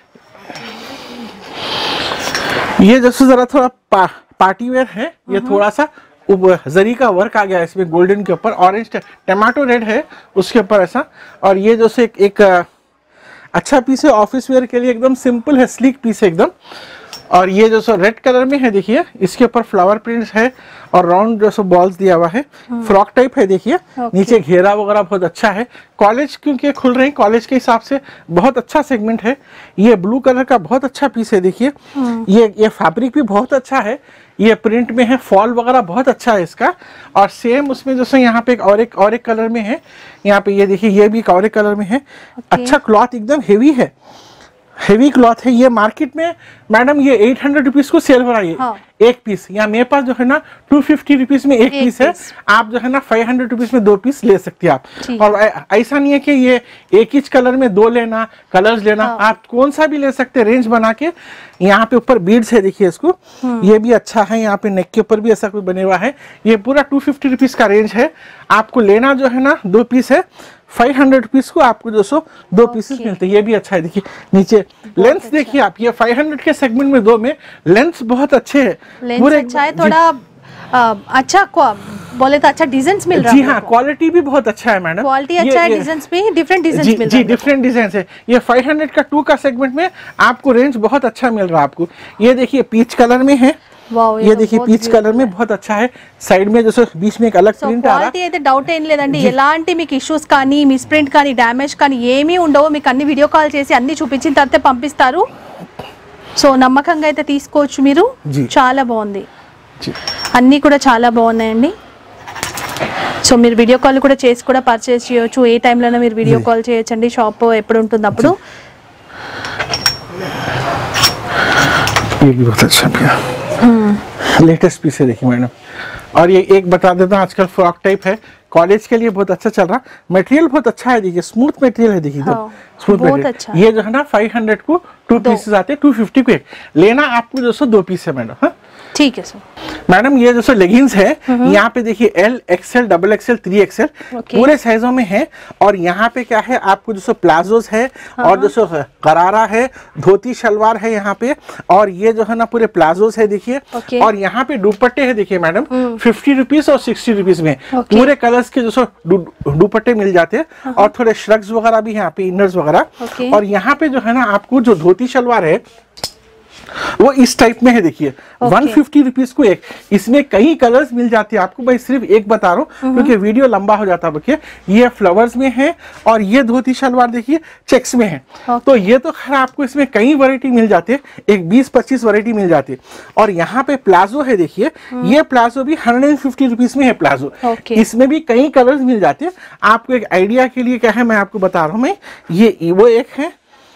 A: ये जैसे जरा थोड़ा पा, पार्टी वेयर है, ये थोड़ा सा जरी का वर्क आ गया है इसमें, गोल्डन के ऊपर ऑरेंज टमाटो रेड है उसके ऊपर ऐसा। और ये जैसे एक, एक अच्छा पीस है ऑफिस वेयर के लिए, एकदम सिंपल है, स्लीक पीस है एकदम। और ये जो सो रेड कलर में है, देखिए इसके ऊपर फ्लावर प्रिंट्स है और राउंड जो सो बॉल्स दिया हुआ है, फ्रॉक टाइप है। देखिए नीचे घेरा वगैरह बहुत अच्छा है। कॉलेज क्योंकि खुल रहे हैं, कॉलेज के हिसाब से बहुत अच्छा सेगमेंट है। ये ब्लू कलर का बहुत अच्छा पीस है। देखिए ये ये फैब्रिक भी बहुत अच्छा है, ये प्रिंट में है, फॉल वगैरह बहुत अच्छा है इसका। और सेम उसमें जैसे यहाँ पे एक और एक और एक कलर में है, यहाँ पे ये देखिए ये भी एक और एक कलर में है। अच्छा क्लॉथ एकदम हेवी है, हेवी क्लॉथ है। ये मार्केट में मैडम ये एट हंड्रेड रुपीज को सेल हो रहा है, हाँ। एक पीस। यहाँ मेरे पास जो है ना टू फिफ्टी रुपीज में एक, एक पीस है, आप जो है ना फाइव हंड्रेड रुपीज में दो पीस ले सकती है आप। और ऐसा नहीं है कि ये एक ही कलर में दो लेना, कलर्स लेना, हाँ। आप कौन सा भी ले सकते हैं, रेंज बना के। यहाँ पे ऊपर बीड्स है, देखिए इसको, ये भी अच्छा है। यहाँ पे नेक के ऊपर भी ऐसा कुछ बने हुआ है। ये पूरा टू फिफ्टी रुपीज का रेंज है। आपको लेना जो है ना दो पीस है, फाइव हंड्रेड रुपीज को आपको जो सो दो पीसेस मिलते हैं। ये भी अच्छा है, देखिए नीचे लेंस अच्छा। देखिए आप, ये फाइव हंड्रेड के सेगमेंट में दो में लेंस बहुत अच्छे है,
B: पूरे अच्छा है, थोड़ा आ, अच्छा बोले तो अच्छा डिजाइन मिल रहा है।
A: जी हाँ, क्वालिटी भी बहुत अच्छा है मैडम,
B: क्वालिटी अच्छा है, डिजाइन भी डिफरेंट डिजाइन मिल रहा है।
A: जी डिफरेंट डिजाइन है। ये फाइव हंड्रेड का टू का सेगमेंट में आपको रेंज बहुत अच्छा मिल रहा है आपको। ये देखिए पीच कलर में है, ये, ये देखिए पीच कलर में बहुत अच्छा है, साइड में जैसे बीच में एक अलग प्रिंट आ रहा है।
B: క్వాలిటీ అయితే డౌట్ ఏం లేదండి, ఎలాంటి మీకు ఇష్యూస్ కానీ మిస్ప్రింట్ కానీ డ్యామేజ్ కానీ ఏమీ ఉండవు, మీకు అన్ని వీడియో కాల్ చేసి అన్ని చూపించిన తర్వాత పంపిస్తారు। సో నమ్మకంగా అయితే తీసుకోవచ్చు మీరు, చాలా బాగుంది, అన్నీ కూడా చాలా బాగున్నాయండి। సో మీరు వీడియో కాల్ కూడా చేసి కూడా పర్చేస్ చేయొచ్చు, ఏ టైంలోనే మీరు వీడియో కాల్ చేయొచ్చండి, షాప్ ఎప్పుడు ఉంటుంది అప్పుడు।
A: लेटेस्ट पीस है देखिए मैडम। और ये एक बता देता हूँ, आजकल फ्रॉक टाइप है, कॉलेज के लिए बहुत अच्छा चल रहा, मटेरियल बहुत अच्छा है, देखिए स्मूथ मटेरियल है, देखिए हाँ, स्मूथ मटेरियल अच्छा। ये जो है ना फाइव हंड्रेड को टू पीसेस आते हैं, टू फिफ्टी को एक लेना, आपको जो सो दो पीस है मैडम। हाँ
B: ठीक है सर।
A: मैडम ये जो लेगिंग्स है, यहाँ पे देखिए L XL double XL three XL पूरे साइजों में है। और यहाँ पे क्या है आपको जो प्लाजोस है, हाँ। और जो गरारा है, धोती शलवार है यहाँ पे, और ये जो है ना पूरे प्लाजोस है देखिए। और यहाँ पे दुपट्टे है देखिए मैडम, फिफ्टी रुपीज और सिक्सटी रुपीज में पूरे कलर्स के जो दुपट्टे मिल जाते हैं, और थोड़े श्रग्स वगैरह भी यहाँ पे, इनर्स वगैरह। और यहाँ पे जो है ना आपको जो धोती शलवार है वो इस टाइप में है, देखिए वन फिफ्टी रुपीज को एक, इसमें कई कलर्स मिल जाते हैं आपको, मैं सिर्फ एक बता रहा हूँ क्योंकि वीडियो लंबा हो जाता है। देखिए ये फ्लावर्स में है, और ये धोती शलवार देखिए चेक्स में है। तो ये तो खैर आपको इसमें कई वैरायटी मिल जाती है, एक बीस पच्चीस वैरायटी मिल जाती है। और यहाँ पे प्लाजो है देखिए, ये प्लाजो भी हंड्रेड एंड फिफ्टी रुपीज में है प्लाजो, इसमें भी कई कलर्स मिल जाते हैं। आपको एक आइडिया के लिए क्या है मैं आपको बता रहा हूँ, मैं ये वो एक है,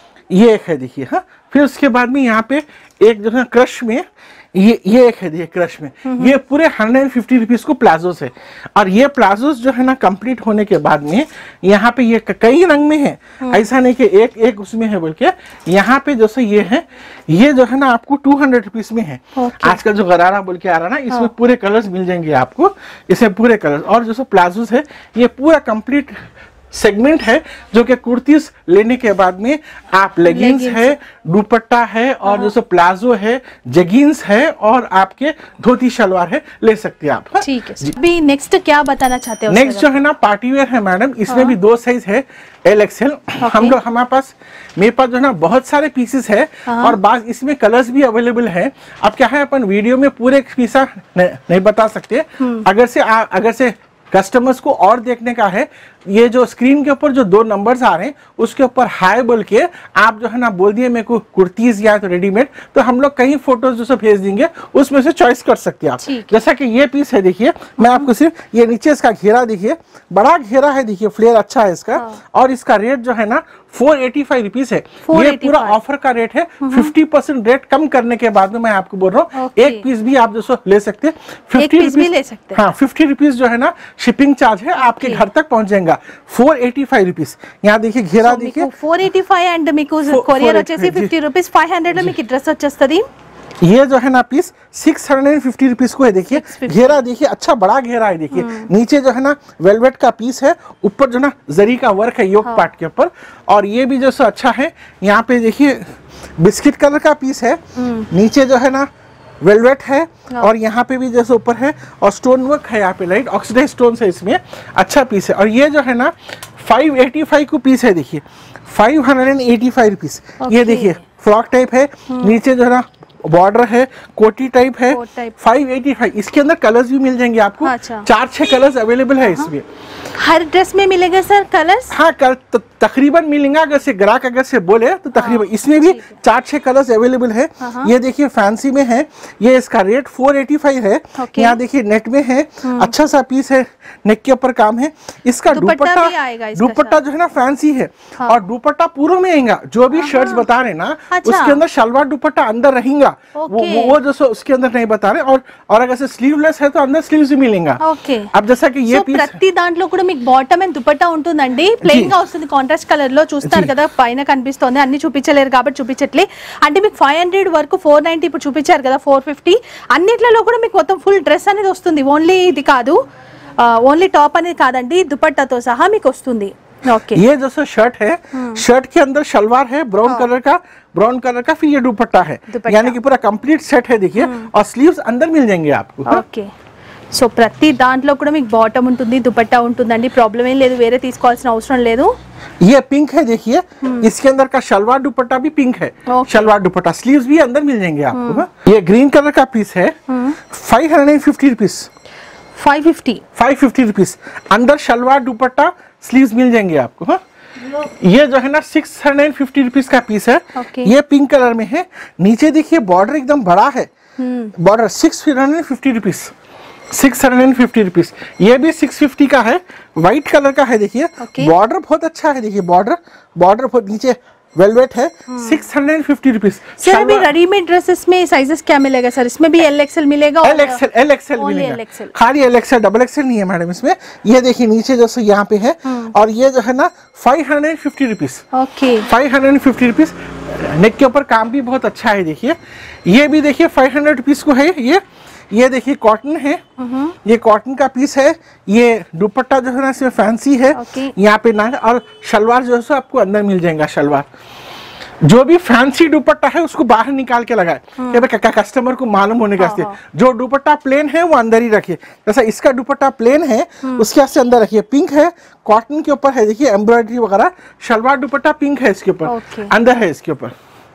A: ये एक है देखिए। हाँ फिर उसके बाद में यहाँ पे एक जो है क्रश में, ये ये एक है देखिए क्रश में, ये पूरे हंड्रेड एंड फिफ्टी रुपीज को प्लाजोस है। और ये प्लाजोस जो है ना कंप्लीट होने के बाद में यहाँ पे ये कई रंग में है, ऐसा नहीं कि एक एक उसमें है बोल के। यहाँ पे जैसे ये है, ये जो है ना आपको टू हंड्रेड रुपीज में है। आजकल जो गरारा बोल के आ रहा ना, इसमें हाँ। पूरे कलर्स मिल जाएंगे आपको, इसमें पूरे कलर्स। और जो प्लाजोस है ये पूरा कंप्लीट सेगमेंट है, जो कि कुर्तीज लेने के बाद में आप लेगिंग्स है, दुपट्टा है, और हाँ। जो प्लाजो है, जगिन्स है, और आपके धोती शलवार है, ले सकते हैं आप।
B: ठीक है। अभी नेक्स्ट क्या बताना चाहते हो?
A: नेक्स्ट जो है ना पार्टी वेयर है मैडम, इसमें हाँ। भी दो साइज है, एल एक्सएल। हम लोग हमारे पास मेरे पास जो है ना बहुत सारे पीसेस है, हाँ। और बाद इसमें कलर्स भी अवेलेबल है। अब क्या है अपन वीडियो में पूरे पीसा नहीं बता सकते, अगर से आ, अगर से कस्टमर्स को और देखने का है, ये जो स्क्रीन के ऊपर जो दो नंबर्स आ रहे हैं उसके ऊपर हाई बोल के आप जो है ना बोल दिए मेरे को कुर्तीज या तो रेडीमेड, तो हम लोग कई फोटोज जो भेज देंगे, उसमें से चॉइस कर सकते हैं आप। जैसा कि ये पीस है देखिए, मैं आपको सिर्फ ये नीचे इसका घेरा देखिए, बड़ा घेरा है देखिए, फ्लेयर अच्छा है इसका। हाँ। और इसका रेट जो है ना फोर एटी फाइव रुपीज है, ये पूरा ऑफर का रेट है। फिफ्टी परसेंट रेट कम करने के बाद में मैं आपको बोल रहा हूँ, एक पीस भी आप जो ले सकते हैं, फिफ्टी रुपीज। हाँ फिफ्टी रुपीज जो है ना शिपिंग चार्ज है, आपके घर तक पहुंच जाएगा। फोर एटी फाइव रुपीज, यहाँ देखिए घेरा देखिए
B: फोर एटी फाइव అండ్ మీకు కొరియర్ వచ్చేసి ఫిఫ్టీ రూపీస్, ఫైవ్ హండ్రెడ్ లో మీకు డ్రెస్ వచ్చేస్తది।
A: ये जो है ना piece six hundred and fifty rupees को है, देखिए घेरा देखिए अच्छा बड़ा घेरा है देखिए। नीचे जो है ना वेलवेट का पीस है, ऊपर जो ना जरी का वर्क है योक हाँ। पार्ट के ऊपर। और ये भी जो अच्छा है, यहाँ पे देखिए बिस्किट कलर का पीस है, नीचे जो है ना वेलवेट है, और यहाँ पे भी जैसे ऊपर है, और स्टोन वर्क है यहाँ पे, लाइट ऑक्सीडाइज स्टोन है इसमें, अच्छा पीस है। और ये जो है ना फाइव एटी फाइव को पीस है देखिए, five hundred and eighty five rupees. ये देखिए फ्रॉक टाइप है, नीचे जो है ना बॉर्डर है, कोटी टाइप है, फाइव एटी फाइव। इसके अंदर कलर्स भी मिल जाएंगे आपको, अच्छा। चार छह कलर्स अवेलेबल है इसमें।
B: हर ड्रेस में मिलेगा सर कलर्स?
A: हाँ कल त, तकरीबन मिलेंगे, अगर से ग्राहक अगर से बोले तो तकरीबन। हाँ, इसमें भी चार छह कलर्स अवेलेबल है। हाँ, ये देखिए फैंसी में है, ये इसका रेट फोर एटी फाइव है। यहाँ देखिए नेट में है, अच्छा सा पीस है, नेक के ऊपर काम है। इसका दुपट्टा दुपट्टा जो है ना फैंसी है, और दुपट्टा पूरा में आएगा, जो भी शर्ट्स बता रहे ना उसके अंदर शलवार दुपट्टा अंदर रहेगा, वो वो जो उसके अंदर नहीं बता रहे। और और अगर से स्लीवलेस है तो अंदर स्लीव्स भी मिलेंगा। अब जैसा कि ये पीस
B: ప్రతి దాంట్లో కూడా మీకు బాటమ్ అండ్ దుపట్టా ఉంటుందండి, ప్లెయిన్ గా వస్తుంది, కాంట్రాస్ట్ కలర్ లో చూస్తారు కదా, పైన కనిపిస్తుంది, అన్ని చూపించలేరు కాబట్టి చూపించట్లే। అంటే మీకు ఫైవ్ హండ్రెడ్ వరకు ఫోర్ నైన్టీ ఇప్పుడు చూపించారు కదా, ఫోర్ ఫిఫ్టీ అన్నిట్లలో కూడా మీకు మొత్తం ఫుల్ డ్రెస్ అనేది వస్తుంది, ఓన్లీ ఇది కాదు, ఓన్లీ టాప్ అనేది కాదండి, దుపట్టాతో సహా మీకు వస్తుంది। ओके।
A: ये जो सो शर्ट है, शर्ट के अंदर शलवार है ब्राउन कलर का, ब्राउन कलर का, फिर ये दुपट्टा है, यानी कि पूरा कंप्लीट सेट है देखिए, और स्लीव्स अंदर मिल जाएंगे आपको।
B: ओके, సో ప్రతి దాంట్లో కూడా మీకు బాటమ్ ఉంటుంది, దుపట్టా ఉంటుందండి, ప్రాబ్లం ఏం లేదు, వేరే తీసుకోవాల్సిన అవసరం లేదు।
A: ये पिंक है देखिए, इसके अंदर का शलवार दुपट्टा भी पिंक है, शलवार दुपट्टा, स्लीव्स भी अंदर मिल जाएंगे आपको। ये ग्रीन कलर का पीस है, five hundred and fifty rupees,
B: five fifty
A: five fifty rupees, अंदर शलवार दुपट्टा स्लीव्स मिल जाएंगे आपको। हाँ, ये जो है ना six hundred and fifty rupees का पीस है, ये पिंक कलर में है, नीचे देखिए बॉर्डर एकदम बड़ा है, border six hundred and fifty rupees, six hundred and fifty rupees, ये भी सिक्स फिफ्टी का है, व्हाइट कलर का है देखिए, बॉर्डर बहुत अच्छा है देखिए, बॉर्डर बॉर्डर बहुत नीचे वेलवेट है, six hundred and fifty rupees.
B: Sir अभी रेडीमेड ड्रेसेस में साइजेस क्या मिलेगा सर? इसमें भी एल एक्सएल मिलेगा?
A: एल एक्सएल, एल एक्सएल मिलेगा, खाली एल एक्सएल, डबल एक्सएल नहीं है मैडम इसमें। ये देखिए नीचे जैसे यहाँ पे है, और ये जो है ना five hundred and fifty rupees,
B: okay,
A: five hundred and fifty rupees. Neck के ऊपर काम भी बहुत अच्छा है देखिए, ये भी देखिए फाइव हंड्रेड रुपीज को है। ये ये देखिए कॉटन है, ये कॉटन का पीस है, ये दुपट्टा जो है ना इसमें फैंसी है, यहाँ पे ना, और शलवार जो है आपको अंदर मिल जाएगा। शलवार जो भी फैंसी दुपट्टा है उसको बाहर निकाल के लगाए, कि भाई कस्टमर को मालूम होने का, जो दुपट्टा प्लेन है वो अंदर ही रखिए, जैसा इसका दुपट्टा प्लेन है उसके से अंदर रखिए। पिंक है, कॉटन के ऊपर है देखिए एम्ब्रॉयडरी वगैरह, शलवार दुपट्टा पिंक है इसके ऊपर, अंदर है इसके ऊपर।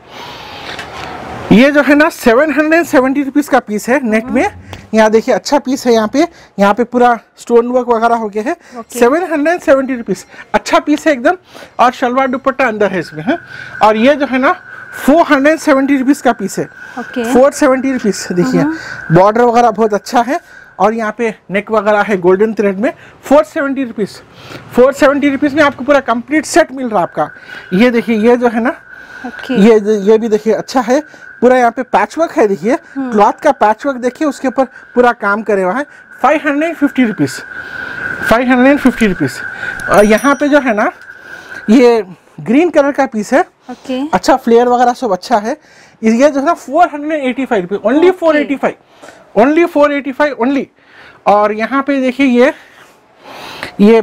A: ये जो है ना सेवन हंड्रेड सेवेंटी रुपीज का पीस है नेट में, यहाँ देखिए अच्छा पीस है, यहाँ पे यहाँ पे पूरा स्टोन वर्क वगैरह हो गया है, सेवन हंड्रेड सेवेंटी रुपीज, अच्छा पीस है एकदम, और शलवार दुपट्टा अंदर है इसमें है। और ये जो है ना फोर हंड्रेड सेवेंटी रुपीज का पीस है, फोर सेवेंटी रुपीज देखिए, बॉर्डर वगैरह बहुत अच्छा है, और यहाँ पे नेक वगैरह है गोल्डन थ्रेड में, four seventy rupees, four seventy rupees में आपको पूरा कंप्लीट सेट मिल रहा है आपका। ये देखिए ये जो है ना, Okay. ये ये भी देखिए अच्छा है, पूरा यहाँ पे पैच वर्क है देखिए, क्लॉथ का पैच वर्क देखिए, उसके ऊपर पूरा काम करे हुआ है, five hundred fifty rupees, five hundred fifty rupees. और यहाँ पे जो है ना ये ग्रीन कलर का पीस है, okay. अच्छा फ्लेयर वगैरह सब अच्छा है। ये जो है ना four hundred eighty five rupees, only four eighty five, only four eighty five only. और यहाँ पे देखिए ये ये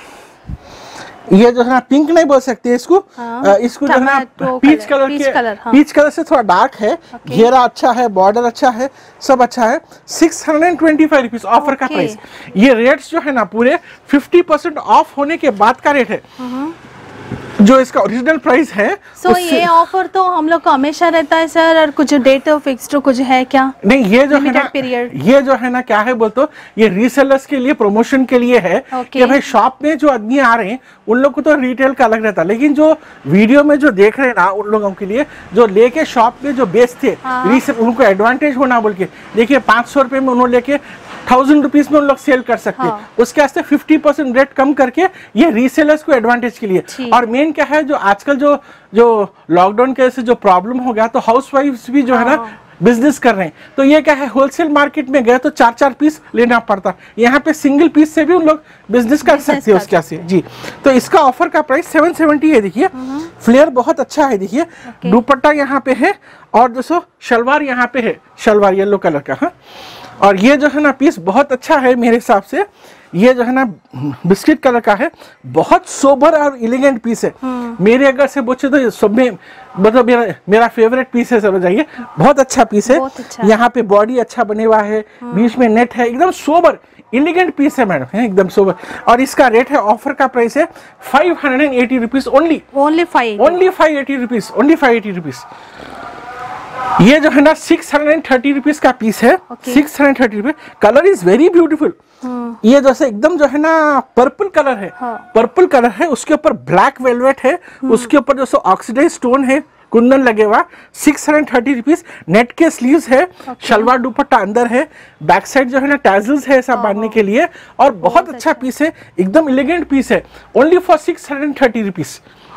A: ये जो है ना पिंक नहीं बोल सकते इसको, हाँ, इसको जो है ना पीच कलर के, हाँ, पीच कलर से थोड़ा डार्क है, घेरा अच्छा है, बॉर्डर अच्छा है, सब अच्छा है, six hundred twenty five rupees offer का प्राइस। ये रेट्स जो है ना पूरे फिफ्टी परसेंट ऑफ होने के बाद का रेट है, जो इसका ओरिजिनल प्राइस है।
B: सो so, ये ऑफर तो हम लोग का हमेशा रहता है सर, और कुछ डेट फिक्स्ड कुछ है क्या?
A: नहीं, ये जो है ना पीरियड, ये जो है ना क्या है बोलते, ये रीसेलर्स के लिए, प्रमोशन के लिए है, okay. कि भाई शॉप में जो आदमी आ रहे हैं उन लोग को तो रिटेल का अलग रहता है, लेकिन जो वीडियो में जो देख रहे हैं ना उन लोगों के लिए, जो लेके शॉप में जो बेचते, हाँ, रीसेल, उनको एडवांटेज होना बोल के देखिए, पाँच सौ रुपए में उन्होंने लेके थाउजेंड रुपीज में उन लोग सेल कर सकते हैं, हाँ, उसके वास्ते फिफ्टी परसेंट रेट कम करके ये रीसेलर्स को एडवांटेज के लिए। और मेन क्या है, जो आजकल जो जो लॉकडाउन के से जो प्रॉब्लम हो गया, तो हाउसवाइफ्स भी जो है ना बिजनेस कर रहे हैं, तो ये क्या है, होलसेल मार्केट में गए तो चार चार पीस लेना पड़ता, यहाँ पे सिंगल पीस से भी उन लोग बिजनेस कर सकते हैं उसके से जी। तो इसका ऑफर का प्राइस सेवन सेवेंटी है देखिए, फ्लेयर बहुत अच्छा है देखिए, दुपट्टा यहाँ पे है, और दोस्तों शलवार यहाँ पे है, शलवार येलो कलर का। हाँ, और ये जो है ना पीस बहुत अच्छा है मेरे हिसाब से, ये जो है ना बिस्किट कलर का है, बहुत सोबर और एलिगेंट पीस है। मेरे अगर से पूछे तो सब में मतलब मेरा मेरा फेवरेट पीस है, समझ आइए, बहुत अच्छा पीस है। अच्छा। यहाँ पे बॉडी अच्छा बने हुआ है, बीच में नेट है, एकदम सोबर एलिगेंट पीस है मैडम, है एकदम सोबर। और इसका रेट है, ऑफर का प्राइस है five hundred eighty rupees only,
B: only five
A: only five eighty rupees, only five eighty rupees. ये जो है ना सिक्स हंड्रेड थर्टी रुपीज का पीस है, six hundred thirty rupees. Colour is very beautiful, ये जैसे एकदम जो है ना पर्पल कलर है, हाँ, पर्पल कलर है, उसके ऊपर ब्लैक वेलवेट है, उसके ऊपर जो ऑक्सीडाइज स्टोन है, कुंदन लगे हुआ, six hundred thirty rupees. Net के स्लीव्स है, शलवार दुपट्टा अंदर है, बैक साइड जो है ना टैजल्स है सब बांधने के लिए, और बहुत अच्छा पीस है, एकदम एलिगेंट पीस है, only for six hundred thirty rupees.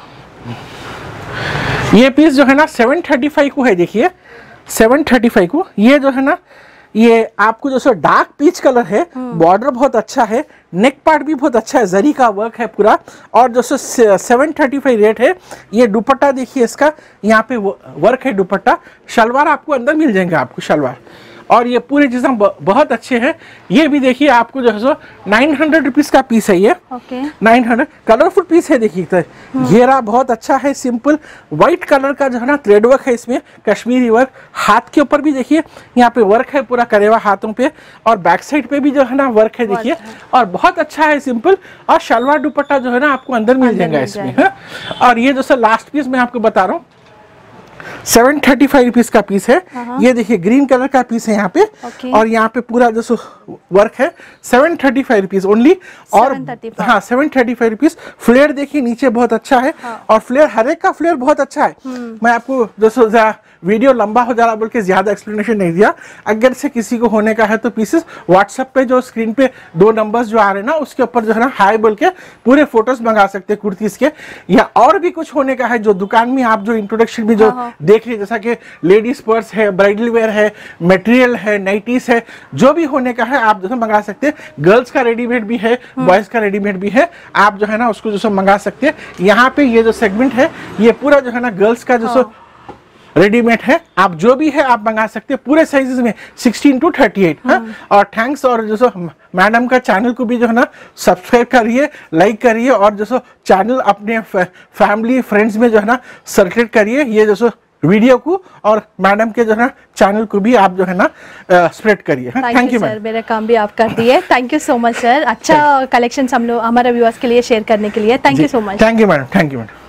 A: ये पीस जो है ना सेवन थर्टी फाइव को है देखिए, सेवन थर्टी फाइव को। ये जो है ना ये आपको जो सो डार्क पीच कलर है, बॉर्डर बहुत अच्छा है, नेक पार्ट भी बहुत अच्छा है, जरी का वर्क है पूरा, और जो सो सेवन थर्टी फाइव रेट है। ये दुपट्टा देखिए इसका, यहाँ पे वर्क है दुपट्टा, शलवार आपको अंदर मिल जाएंगे आपको शलवार, और ये पूरे चीजें बहुत अच्छे हैं। ये भी देखिए आपको जो है सो नाइन हंड्रेड रुपीज का पीस है ये।
B: Okay,
A: nine hundred colourful piece है। देखिए तो घेरा बहुत अच्छा है, सिंपल व्हाइट कलर का जो है ना थ्रेड वर्क है इसमें, कश्मीरी वर्क। हाथ के ऊपर भी देखिए यहाँ पे वर्क है पूरा करेवा हाथों पे, और बैक साइड पे भी जो है ना वर्क है देखिए, और बहुत अच्छा है सिंपल। और शलवार दुपट्टा जो है ना आपको अंदर मिल जाएगा इसमें है। और ये जो सर लास्ट पीस मैं आपको बता रहा हूँ, सेवन थर्टी फाइव रुपीज का पीस है। ये देखिए ग्रीन कलर का पीस है यहाँ पे,
B: okay.
A: और यहाँ पे पूरा जो सो वर्क है seven thirty five rupees only. और हाँ seven thirty five rupees. Flare देखिए नीचे बहुत अच्छा है, हाँ. और फ्लेयर हर एक का फ्लेयर बहुत अच्छा है। मैं आपको जो सो वीडियो लंबा हो जा रहा बोल के ज्यादा एक्सप्लेनेशन नहीं दिया। अगर से किसी को होने का है तो पीसेस व्हाट्सएप पे जो स्क्रीन पे दो नंबर्स जो आ रहे हैं ना उसके ऊपर जो है ना हाई बोल के पूरे फोटोज मंगा सकते हैं कुर्तीज के। या और भी कुछ होने का है जो दुकान में आप जो इंट्रोडक्शन में जो हाँ, देख रहे जैसा कि लेडीज पर्स है, ब्राइडल वेयर है, मटेरियल है, नाइटीज है, जो भी होने का है आप जो है मंगा सकते हैं। गर्ल्स का रेडीमेड भी है, बॉयज का रेडीमेड भी है, आप जो है ना उसको जो मंगा सकते हैं। यहाँ पे ये जो सेगमेंट है ये पूरा जो है ना गर्ल्स का जो हाँ, रेडीमेड है। आप जो भी है आप मंगा सकते हैं पूरे साइजेस में सिक्सटीन टू थर्टी एट। और थैंक्स। और जो सो मैडम का चैनल को भी जो है ना सब्सक्राइब करिए, लाइक करिए, और जो सो चैनल अपने फैमिली फ्रेंड्स में जो है ना सर्कुलेट करिए ये जो सो वीडियो को, और मैडम के जो है ना चैनल को भी आप जो है ना स्प्रेड करिए। थैंक यू सर,
B: मेरा काम भी आप कर दिए। Thank you so much sir, अच्छा कलेक्शन हम लोग हमारे व्यूअर्स के लिए शेयर करने के लिए। Thank you so much.
A: Thank you madam, thank you madam.